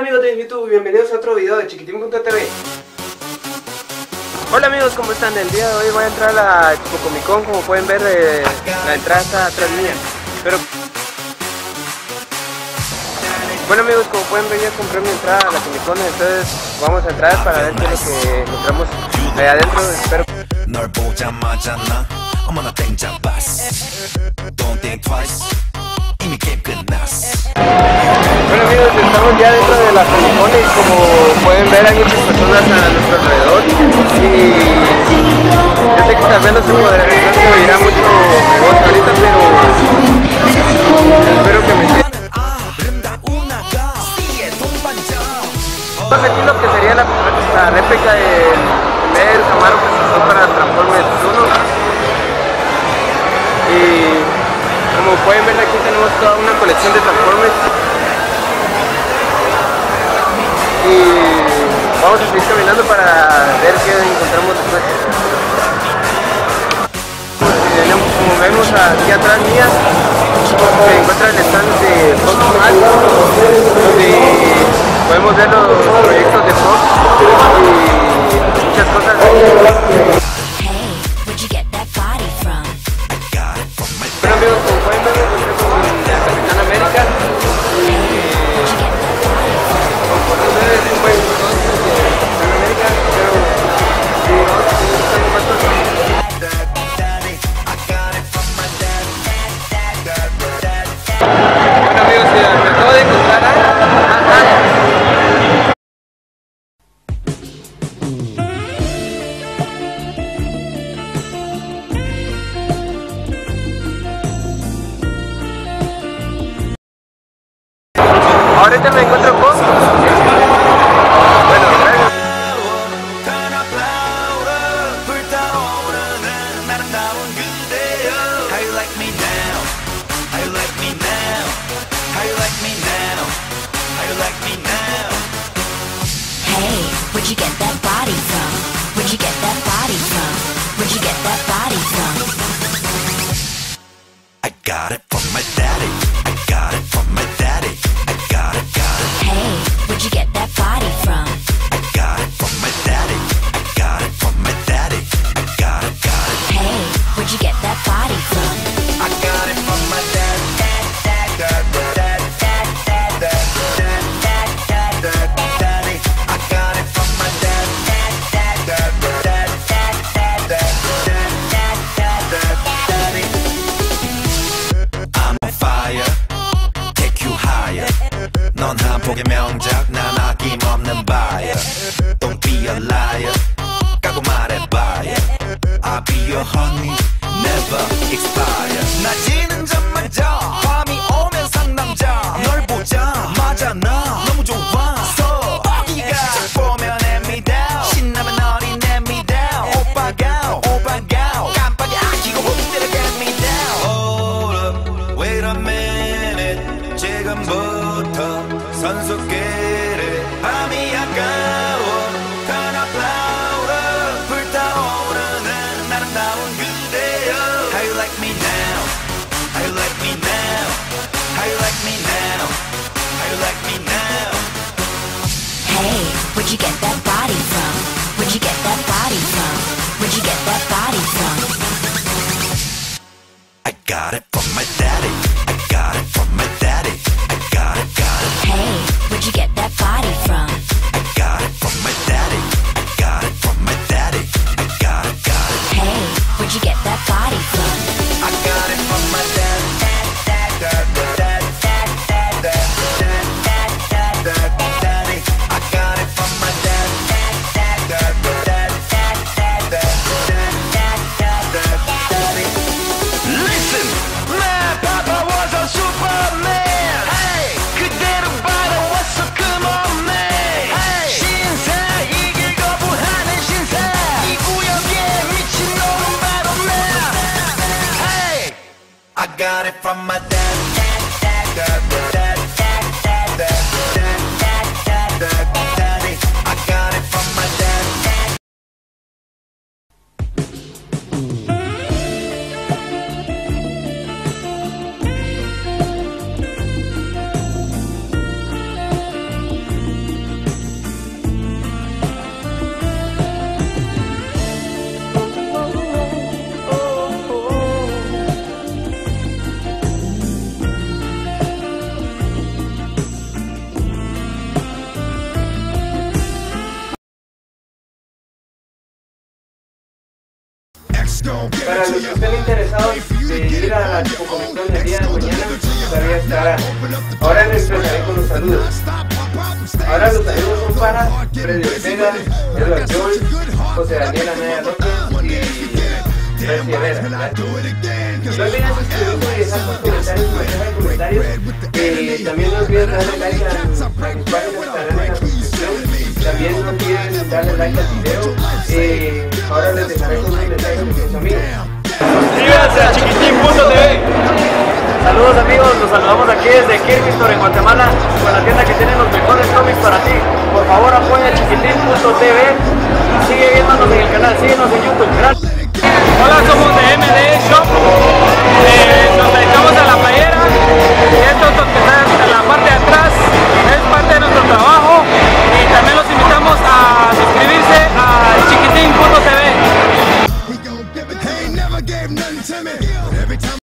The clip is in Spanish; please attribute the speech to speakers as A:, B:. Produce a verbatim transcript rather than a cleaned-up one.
A: amigos de YouTube, bienvenidos a otro video de Chiquitín punto T V. Hola amigos, ¿cómo están? El día de hoy voy a entrar a la Expo Comic Con. Como pueden ver, eh, la entrada está atrás mía. Pero bueno amigos, como pueden ver, ya compré mi entrada a la Comic Con. Entonces vamos a entrar para ver qué es lo que encontramos allá adentro. Espero. Bueno amigos, estamos ya dentro de la Comic Con y como pueden ver hay muchas personas a nuestro alrededor y yo sé que tal vez no se podrá, no se oirá mucho mi voz ahorita, pero espero que me entiendan. Vamos aquí lo que sería la, la réplica del primer Camaro que se usó para Transformers uno y como pueden ver aquí tenemos toda una colección de Transformers y vamos a seguir caminando para ver qué encontramos después. Como vemos aquí atrás mía se encuentra el stand de Fox Max, donde podemos ver los proyectos de Fox y muchas cosas. Bueno amigos, como pueden ver me encontré con la Capitán América y como pueden ver es un buen entonces de Capitán América, pero sí, vamos a seguir buscando más cosas. Bueno amigos, me acabo de encontrar a... Ahorita me encuentro con... Bueno, gracias.
B: Hey, where'd you get that body from? Where'd you get that body from? Where'd you get that body from?
C: I got it from my daddy. I got it from my daddy. I got it, got it.
B: Hey, where'd you get that body from?
C: I got it from my daddy. I got it from my daddy. I got it, got it.
B: Hey, where'd you get that body from?
C: I got it from my dad. Dad, dad, dad, dad, dad, dad, dad, dad, dad, daddy. I got it from my dad. Dad, dad, dad, dad, dad, dad, dad, dad, dad, daddy. I'm on fire. Take you higher. 넌 한 폭의 명작, 난 아낌없는 buyer. Don't be a liar. 까고 말해봐요. I'll be your honey, never expire. 낮이는 잠만자, 밤이 오면 상남자. 널 보자마자 나 너무 좋아서 어디가 딱 보면 hand me down. 신나면 어린 hand me down. 오빠가 오빠가 깜빡이 아끼고 홈대로 get me down. Hold up, wait a minute. 지금부터 선수끼리 밤이 아까워. Turn up louder. 불타오르는 아름다운 그대여. How you like me now? How you like me now? How you like me now? How you like me now?
B: Hey, where'd you get that body from? Where'd you get that body from? Where'd you get that body from?
C: I got it from my daddy. I got it from my daddy. I got it, got it.
B: Hey, where'd you get that body from?
C: I got it from my daddy. I got it from my daddy. I got it, got it.
B: Hey, where'd you get that body from?
C: I got it from my dad. Dad, dad, dad, dad, dad, dad, dad, dad, dad, daddy. I got it from my dad. Dad, dad, dad, dad, dad, dad, dad, dad, dad, daddy. Listen, my papa was a Superman. Hey, 그대로 바라왔어, come on man. Hey, 신사 이길 거부하는 신사. 이 구역에 미친놈은 바로 나. Hey, I got it from my dad. Dad, dad, dad, dad, dad, dad, dad, dad, dad, daddy. I got it from my dad.
A: Para los que estén interesados de ir a la Chicoconvención el día de mañana, todavía estará. Ahora les empezaré con los saludos. Ahora los saludos son para Freddy Ortega, Edward Joel, José Daniel Anaya López y Nancy Herrera. No olviden suscribirse y dejar sus comentarios, su mensaje de comentarios. Eh, también no olviden darle like a, a mis páginas, canales, a la suscripción. También no olviden darle like al video. Eh, ahora les dejaré con un mensaje de mis amigos.
D: Suscríbanse a chiquitín punto t v. Saludos amigos, los saludamos aquí desde Kirby Store en Guatemala, con la tienda que tiene los mejores cómics para ti. Por favor apoya chiquitín punto t v